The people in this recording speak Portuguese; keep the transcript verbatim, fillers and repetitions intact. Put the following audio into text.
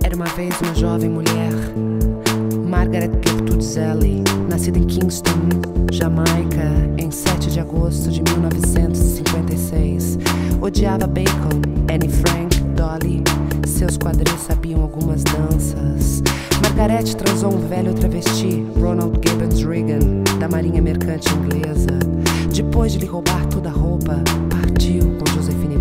Era uma vez uma jovem mulher, Margaret Gertrude, nascida em Kingston, Jamaica, em sete de agosto de mil novecentos e cinquenta e seis. Odiava Bacon, Anne Frank, Dolly. Seus quadris sabiam algumas danças. Margaret transou um velho travesti, Ronald Gibbons Reagan, da Marinha Mercante Inglesa. Depois de lhe roubar toda a roupa, partiu com Josephine